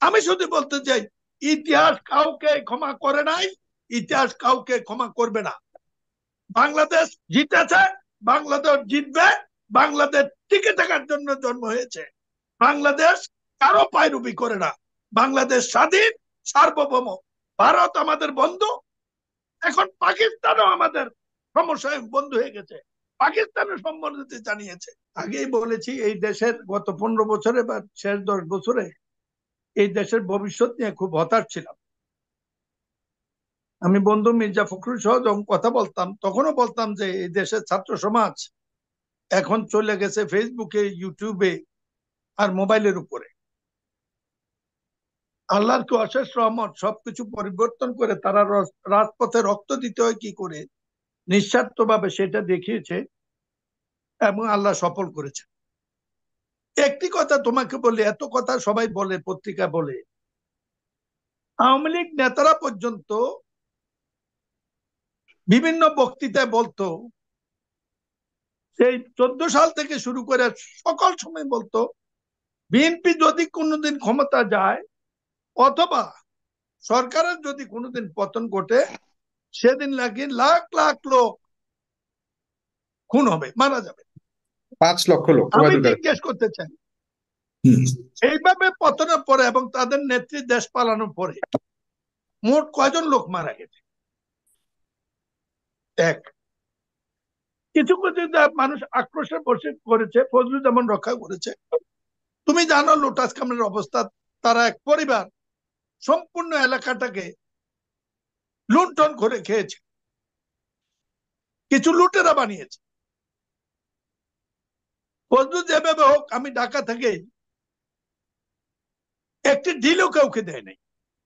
আমি শুধু বলতে চাই, ইতিহাস কাউকে ক্ষমা করে নাই, ইতিহাস কাউকে ক্ষমা করবে না। বাংলাদেশ জিতেছে, বাংলাদেশ জিতবে। বাংলাদেশ টিকে থাকার জন্য জন্ম হয়েছে। বাংলাদেশ কারো পায়রুবি করে না। বাংলাদেশ স্বাধীন, সার্বভৌম। ভারত আমাদের বন্ধু, এখন পাকিস্তানও আমাদের সমস্যায় বন্ধু হয়ে গেছে। পাকিস্তানের সম্বন্ধে জানিয়েছে। আগেই বলেছি, এই দেশের গত 15 বছরে বা শেষ 10 বছরে এই দেশের ভবিষ্যৎ নিয়ে খুব হতাশ ছিলাম। আমি বন্ধু মির্জা ফখরুল সহ যখন কথা বলতাম, তখনও বলতাম যে এই দেশের ছাত্র সমাজ এখন চলে গেছে ফেসবুকে, ইউটিউবে আর মোবাইলের উপরে। আল্লাহর কি অশেষ রহমত, সবকিছু পরিবর্তন করে তারা রাজপথে রক্ত দিতে হয় কি করে নিঃস্বার্থ ভাবে সেটা দেখিয়েছে এবং আল্লাহ সফল করেছে। একটি কথা তোমাকে বলি, এত কথা সবাই বলে, পত্রিকা বলে, আওয়ামী লীগ নেতারা পর্যন্ত বিভিন্ন বক্তৃতায় বলতো, সেই 14 সাল থেকে শুরু করে সকল সময় বলতো, বিএনপি যদি কোনোদিন ক্ষমতা যায় অথবা সরকারের যদি কোনোদিন পতন ঘটে, সেদিন নাকি লাখ লাখ লোক খুন হবে, মারা যাবে। 5 লক্ষ লোক। আমি জিজ্ঞেস করতে চাই, এইভাবে পতনের পরে এবং তাদের নেত্রী দেশ পালানোর পরে মোট কয়জন লোক মারা গেছে? এক। কিছু কিছু মানুষ আক্রোশে বসে করেছে, ফজলুজ্জামান রক্ষা করেছে। তুমি জানো লোটাস কামালের অবস্থা, তারা এক পরিবার সম্পূর্ণ এলাকাটাকে লুণ্ঠন করে খেয়েছে, কিছু লুটেরা বানিয়েছে। ফজলু যেভাবে হোক, আমি ঢাকা থেকে একটি ডিলও কাউকে দেয় নাই।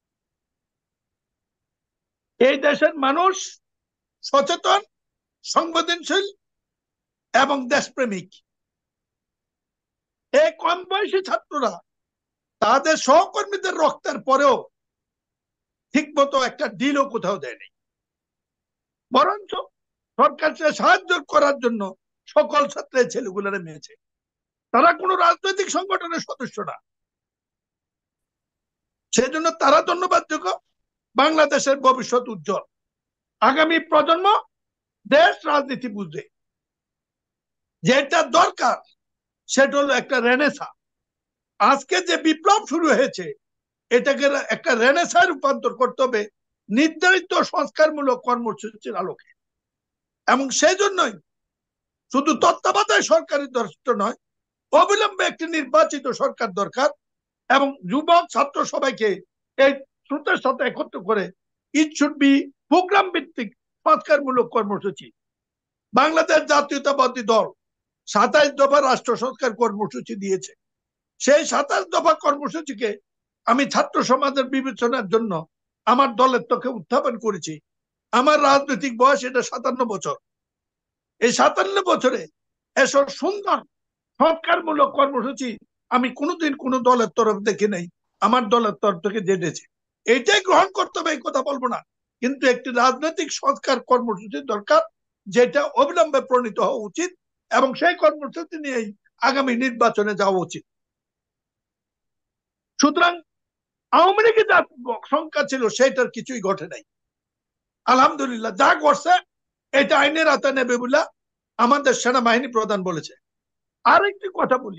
এই দেশের মানুষ সচেতন, সংবেদনশীল এবং দেশপ্রেমিক। এই কম বয়সী ছাত্ররা তাদের সহকর্মীদের রক্তের পরেও ঠিক মতো একটা ডিলও কোথাও দেয়নি, বরঞ্চ সরকারকে সাহায্য করার জন্য সকল ছাত্রের ছেলেগুলোরে মেয়েছে। তারা কোনো রাজনৈতিক সংগঠনের সদস্য না, সেজন্য তারা ধন্যবাদযোগ্য। বাংলাদেশের ভবিষ্যৎ উজ্জ্বল। আগামী প্রজন্ম দেশ রাজনীতি বুঝবে। যেটা দরকার সেটা হলো একটা রেনেসা। আজকে যে বিপ্লব শুরু হয়েছে, এটাকে একটা রেনেসায় রূপান্তর করতে হবে নির্ধারিত সংস্কারমূলক কর্মসূচির আলোকে। এবং সেই জন্যই শুধু তত্ত্বাবধায়ক সরকারের দরকার নয়, অবিলম্বে একটি নির্বাচিত সরকার দরকার। এবং যুবক ছাত্র সবাইকে এই স্রোতের সাথে একত্র করে ইট শুড বি প্রোগ্রাম ভিত্তিক সংস্কারমূলক কর্মসূচি। বাংলাদেশ জাতীয়তাবাদী দল 27 দফা রাষ্ট্র সংস্কার কর্মসূচি দিয়েছে। সেই 27 দফা কর্মসূচিকে আমি ছাত্র সমাজের বিবেচনার জন্য আমার দলের তোকে উত্থাপন করেছি। আমার রাজনৈতিক বয়স এটা 57 বছর। এই 57 বছরে এসব সুন্দর সংস্কারমূলক কর্মসূচি আমি কোনোদিন কোনো দলের তরফ দেখি নাই, আমার দলের তরফ থেকে জেনেছি। এইটাই গ্রহণ করতে হবে, এই কথা বলবো না, কিন্তু একটি রাজনৈতিক সংস্কার কর্মসূচি দরকার, যেটা অবিলম্বে প্রণীত হওয়া উচিত এবং সেই কর্মসূচি নিয়েই আগামী নির্বাচনে যাওয়া উচিত। সুতরাং আওয়ামী লীগের যা সংখ্যা ছিল সেটার কিছুই ঘটে নাই। আলহামদুলিল্লাহ, যা ঘটছে এটা আইনের আওতায় নেবে বলে আমাদের সেনাবাহিনী প্রধান বলেছে। আরেকটি কথা বলি,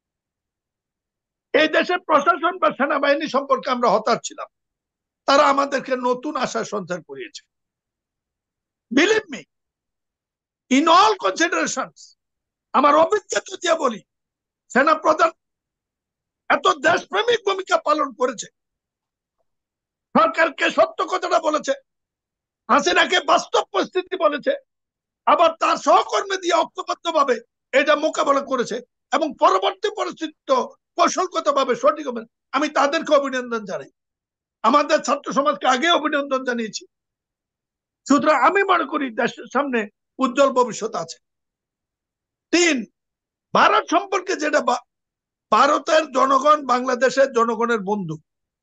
এই দেশের প্রশাসন বা সেনাবাহিনী সম্পর্কে আমরা হতাশ ছিলাম। তারা আমাদেরকে নতুন আশার সঞ্চার করিয়েছে। Believe me, in all consideration, আমার অভিজ্ঞতা দিয়ে বলি, সেনা প্রধান এত দেশপ্রেমিক ভূমিকা পালন করেছে, সরকারকে সত্য কথাটা বলেছে, হাসিনাকে বাস্তব পরিস্থিতি বলেছে, আবার তার সহকর্মী দিয়ে ঐক্যবদ্ধ ভাবে এটা মোকাবেলা করেছে এবং পরবর্তী পরিস্থিতি কৌশলগত ভাবে সঠিক হবে। আমি তাদেরকে অভিনন্দন জানাই, আমাদের ছাত্র সমাজকে আগে অভিনন্দন জানিয়েছি। সুতরাং আমি মনে করি দেশের সামনে উজ্জ্বল ভবিষ্যৎ আছে। 3, ভারত সম্পর্কে যেটা, ভারতের জনগণ বাংলাদেশের জনগণের বন্ধু,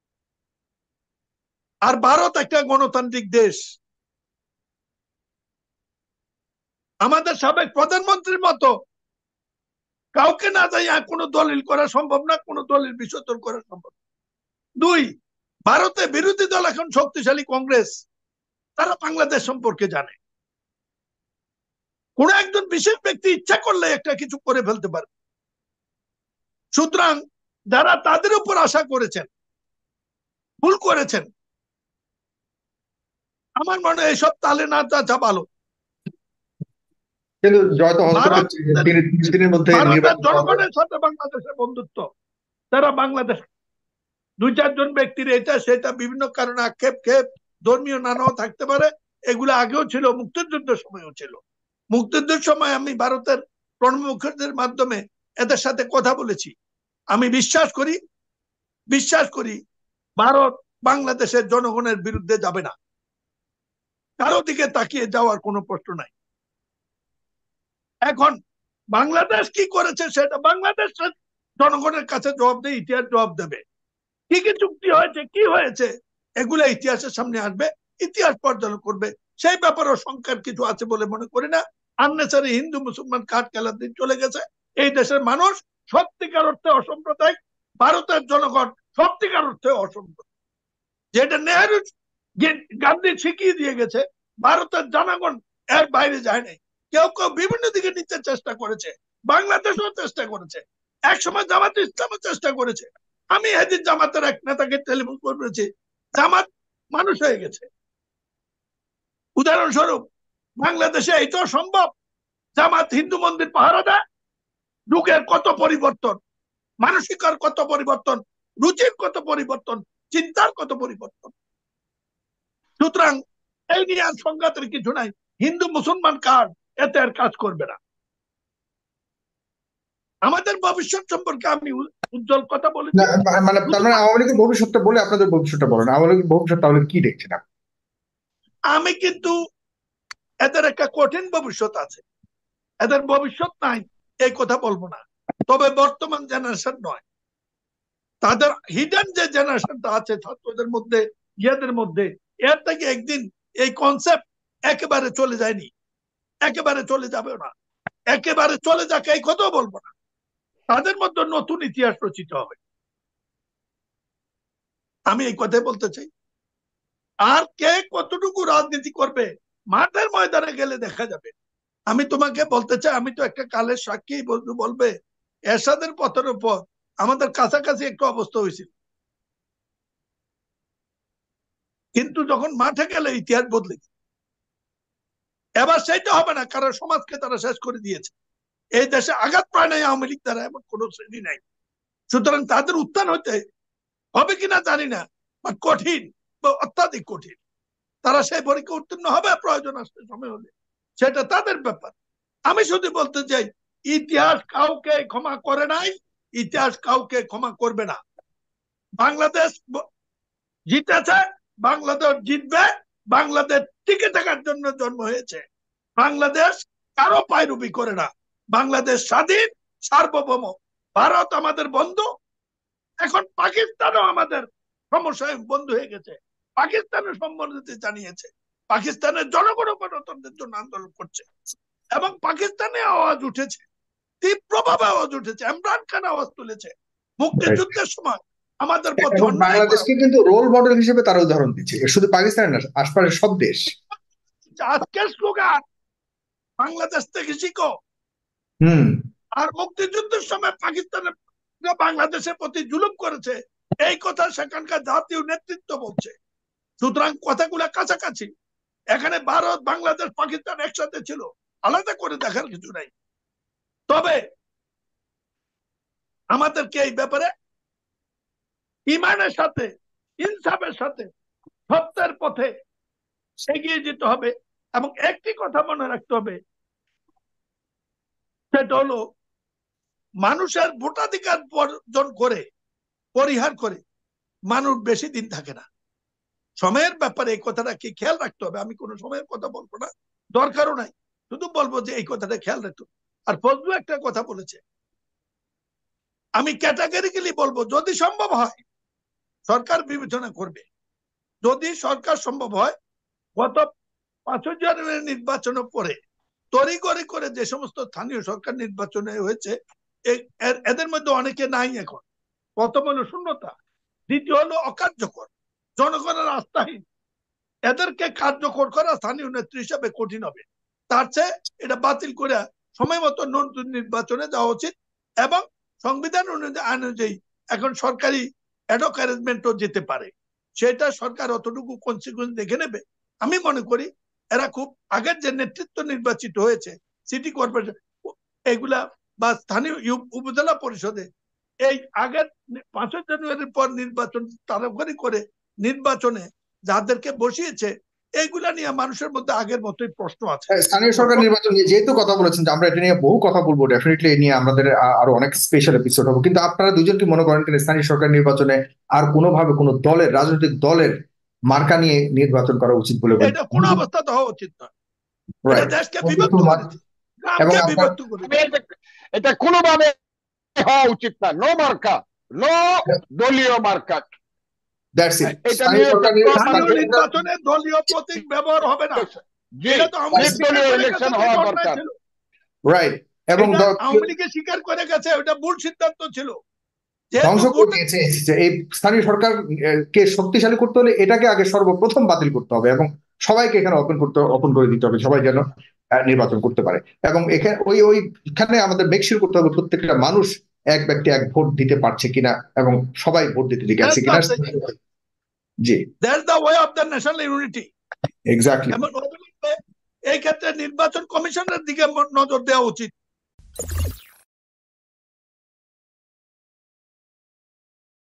আর ভারত একটা গণতান্ত্রিক দেশ। আমাদের সাবেক প্রধানমন্ত্রীর মতো কাউকে না যাই কোনো দলিল করা সম্ভব না, কোনো দলিল বিসর্জন করা সম্ভব। দুই, ভারতে বিরোধী দল এখন শক্তিশালী কংগ্রেস, তারা বাংলাদেশ সম্পর্কে জানে। কোন একজন বিশেষ ব্যক্তি ইচ্ছা করলে একটা কিছু করে ফেলতে পারে। সুতরাং যারা তাদের উপর আশা করেছেন ভুল করেছেন। আমার মনে হয় এইসব তালে না যাওয়া ভালো। কিন্তু জয় তো হতে ভারত পারছে যে 30 দিনের মধ্যে ভারতের নির্বাচন হবে। জনগণের সাথে বাংলাদেশের বন্ধুত্ব, তারা বাংলাদেশ দুই চারজন ব্যক্তির এটা সেটা বিভিন্ন কারণে আক্ষেপ ক্ষেপ ধর্মীয় নানাও থাকতে পারে, এগুলো আগেও ছিল, মুক্তিযুদ্ধের সময়ও ছিল। মুক্তিযুদ্ধের সময় আমি ভারতের প্রণব মুখার্জির মাধ্যমে এদের সাথে কথা বলেছি। আমি বিশ্বাস করি ভারত বাংলাদেশের জনগণের বিরুদ্ধে যাবে না, কারো দিকে তাকিয়ে যাওয়ার কোনো প্রশ্ন নাই। এখন বাংলাদেশ কি করেছে সেটা বাংলাদেশের জনগণের কাছে জবাব দেয়, ইতিহাস জবাব দেবে। কি কি চুক্তি হয়েছে, কি হয়েছে, এগুলো ইতিহাসের সামনে আসবে, ইতিহাস পর্যালোচনা করবে। সেই ব্যাপারেও সংখ্যার কিছু আছে বলে মনে করি না। আননেসারি হিন্দু মুসলমান কাঠ খেলার দিন চলে গেছে। এই দেশের মানুষ সত্যিকার অর্থে অসাম্প্রদায়িক, ভারতের জনগণ সত্যিকার অর্থে অসাম্প্রদায়িক। যেটা নেহরু গান্ধী শিখিয়ে দিয়ে গেছে, ভারতের জনগণ এর বাইরে যায় নাই। কেউ কেউ বিভিন্ন দিকে নিতে চেষ্টা করেছে, বাংলাদেশও চেষ্টা করেছে, একসময় জামাত ইসলামও চেষ্টা করেছে। আমি এদিন জামাতের এক নেতাকে টেলিফোন করেছি, জামাত মানুষ হয়ে গেছে। উদাহরণস্বরূপ বাংলাদেশে এটাও সম্ভব, জামাত হিন্দু মন্দির পাহারা দেয়। যুগের কত পরিবর্তন, মানসিকার কত পরিবর্তন, রুচির কত পরিবর্তন, চিন্তার কত পরিবর্তন। সুতরাং এই নিয়ে আর সংঘাতের কিছু নাই। হিন্দু মুসলমান কার্ড এতে আর কাজ করবে না। আমাদের ভবিষ্যৎ সম্পর্কে আমি উজ্জ্বল কথা বলেছি। মানে তার মানে আওয়ামী লীগের ভবিষ্যৎটা বলে আপনাদের ভবিষ্যৎটা বলেন, আওয়ামী লীগের ভবিষ্যৎ তাহলে কি দেখছেন আপনি? আমি কিন্তু এদের একটা কঠিন ভবিষ্যৎ আছে, এদের ভবিষ্যৎ নাই এই কথা বলবো না। তবে বর্তমান জেনারেশন নয়, তাদের হিডেন যে জেনারেশনটা আছে ছাত্রদের মধ্যে, ইয়েদের মধ্যে, এর থেকে একদিন এই কনসেপ্ট একেবারে চলে যায়নি, একেবারে চলে যাবে না, একেবারে চলে যাকে এই কথা বলবো না। তাদের মধ্যে নতুন ইতিহাস রচিত হবে, আমি এই কথাই বলতে চাই। আর কে কতটুকু রাজনীতি করবে মাঠের ময়দানে গেলে দেখা যাবে। আমি তোমাকে বলতে চাই, আমি তো একটা কালের সাক্ষী, বলবে এরশাদের পথের উপর আমাদের কাছাকাছি একটু অবস্থা হয়েছিল, কিন্তু যখন মাঠে গেলে ইতিহাস বদলে গেছে। এবার সেটা হবে না, কারণ সমাজকে তারা শেষ করে দিয়েছে। এই দেশে আঘাত পায় নাই আওয়ামী লীগ দ্বারা এমন কোন শ্রেণী নাই। সুতরাং তাদের উত্থান হতে হবে কিনা জানি না, বাট কঠিন, অত্যাধিক কঠিন। তারা সেই পরীক্ষা উত্তীর্ণ হবে প্রয়োজন আসতে সময় হলে, সেটা তাদের ব্যাপার। আমি শুধু বলতে চাই, ইতিহাস কাউকে ক্ষমা করে নাই, ইতিহাস কাউকে ক্ষমা করবে না। বাংলাদেশ জিতেছে, বাংলাদেশ জিতবে, বাংলাদেশ টিকে থাকার জন্য জন্ম হয়েছে। বাংলাদেশ কারো পায়রুবি করে না, বাংলাদেশ স্বাধীন, সার্বভৌম। ভারত আমাদের বন্ধু, এখন পাকিস্তানও আমাদের সমস্যায় বন্ধু হয়ে গেছে। পাকিস্তানের সম্বন্ধে জানিয়েছে, পাকিস্তানের জনগণ গণতন্ত্রের জন্য আন্দোলন করছে, এবং পাকিস্তানে আওয়াজ উঠেছে, তীব্রভাবে আওয়াজ উঠেছে। ইমরান খান আওয়াজ তুলেছে মুক্তিযুদ্ধের সময় আমাদের প্রতি এবং অন্যায় করা। বাংলাদেশকে কিন্তু রোল মডেল হিসেবে তারা উদাহরণ দিচ্ছে, শুধু পাকিস্তান না, আশপাশের সব দেশ। আজকের স্লোগান বাংলাদেশ থেকে শিখো। হুম। আর মুক্তিযুদ্ধের সময় পাকিস্তানের বাংলাদেশের প্রতি জুলুম করেছে, এই কথা সেখানকার জাতীয় নেতৃত্ব বলছে। সুতরাং কথাগুলো কাছাকাছি। এখানে ভারত বাংলাদেশ পাকিস্তান একসাথে ছিল, আলাদা করে দেখার কিছু নাই। তবে আমাদেরকে এই ব্যাপারে ইমানের সাথে, ইনসাফের সাথে, সত্যের পথে এগিয়ে যেতে হবে। এবং একটি কথা মনে রাখতে হবে, সেটা হলো মানুষের ভোটাধিকার বর্জন করে, পরিহার করে মানুষ বেশি দিন থাকে না। সময়ের ব্যাপারে এই কথাটা কি খেয়াল রাখতে হবে। আমি কোনো সময়ের কথা বলবো না, দরকারও নাই, শুধু বলবো যে এই কথাটা খেয়াল রাখতে। আর ফজলু একটা কথা বলেছে, আমি ক্যাটাগরিক্যালি বলবো, যদি সম্ভব হয় সরকার বিবেচনা করবে, যদি সরকার সম্ভব হয় গত 5 জানুয়ারি নির্বাচনের পরে তড়িঘড়ি করে যে সমস্ত স্থানীয় সরকার নির্বাচনে হয়েছে, এদের মধ্যে অনেকে নাই এখন। প্রথম হলো শূন্যতা, দ্বিতীয় হলো অকার্যকর, জনগণের আস্থাহীন। এদেরকে কার্যকর করা স্থানীয় নেত্রী হিসাবে কঠিন হবে। তার চেয়ে এটা বাতিল করে সময় মতো নতুন নির্বাচনে যাওয়া উচিত, এবং সংবিধান অনুযায়ী এখন সরকারি অ্যাডহক অ্যারেঞ্জমেন্টও যেতে পারে। সেটা সরকার অতটুকু কনসিকুয়েন্স দেখে নেবে। আমি মনে করি এরা খুব আগের যে নেতৃত্ব নির্বাচিত হয়েছে সিটি কর্পোরেশন এগুলা বা স্থানীয় উপজেলা পরিষদে, এই আগের 5 জানুয়ারির পর নির্বাচন তাড়াতাড়ি করে নির্বাচনে যাদেরকে বসিয়েছে, এইগুলা নিয়ে মানুষের মধ্যে আগের মতোই প্রশ্ন আছে। স্থানীয় সরকার নির্বাচন নিয়ে যেহেতু কথা বলেছেন যে আমরা এটা নিয়ে বহু কথা বলবো, ডেফিনেটলি এই নিয়ে আমাদের আরো অনেক স্পেশাল এপিসোড হবে, কিন্তু আপনারা দুজন কি মনে করেন স্থানীয় সরকার নির্বাচনে আর কোনোভাবে কোনো দলের রাজনৈতিক দলের মার্কা নিয়ে নির্বাচন করা উচিত বলে বলেন? এটা কোনো অবস্থাতে হওয়া উচিত নয়। এটা রাইট। দেশকে বিভক্ত করেছে, এবং গ্রামকে বিভক্ত করেছে। এটা কোনোভাবে হওয়া উচিত না। নো মার্কা, নো দলীয় মার্কা। That's it. এটা স্থানীয় নিয়ে সরকার স্থানীয় নির্বাচনে দলীয় প্রতীক ব্যবহার হবে না। জি, এটা তো আওয়ামী লীগ স্বীকার নির্দলীয় করে ইলেকশন গেছে, হওয়া এটা অন্যায় দরকার। ছিল। রাইট। এবং এটা আওয়ামী লীগে স্বীকার করে গেছে, ওটা ভুল সিদ্ধান্ত ছিল। ধ্বংস করে দিয়েছে যে এই স্থানীয় সরকার কে শক্তিশালী করতে হলে এটাকে আগে সর্বপ্রথম বাতিল করতে হবে এবং সবাইকে এখানে ওপেন করে দিতে হবে, সবাই যেন নির্বাচন করতে পারে। এবং এখানে ওইখানে আমাদের মেকশিওর করতে হবে প্রত্যেকটা মানুষ এক ব্যক্তি এক ভোট দিতে পারছে কিনা এবং সবাই ভোট দিতে গেছে কিনা। জি, that's the way of the national unity. Exactly. এই ক্ষেত্রে নির্বাচন কমিশনের দিকে নজর দেওয়া উচিত।